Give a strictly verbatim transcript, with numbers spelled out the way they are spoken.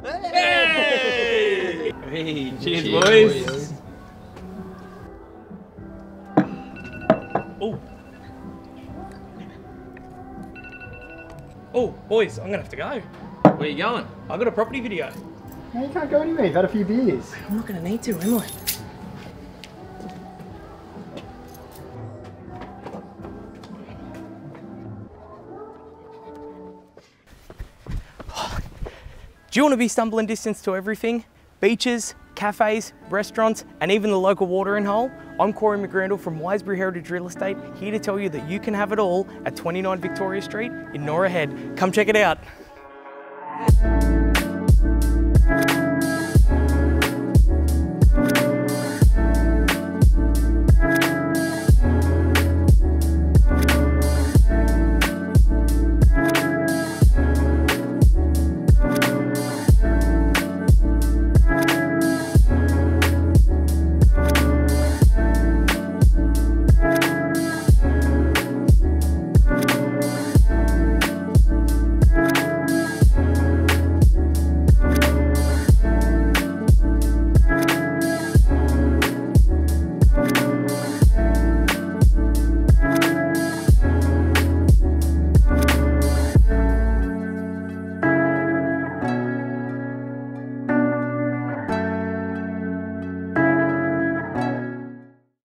Hey! Hey, cheers, cheers boys. boys. Oh. Oh, boys, I'm gonna have to go. Where are you going? I've got a property video. No, you can't go anywhere. You've had a few beers. I'm not gonna need to, am I? Do you want to be stumbling distance to everything? Beaches, cafes, restaurants, and even the local watering hole? I'm Corey McGrandle from Wisebury Heritage Real Estate, here to tell you that you can have it all at twenty-nine Victoria Street in Norah Head. Come check it out.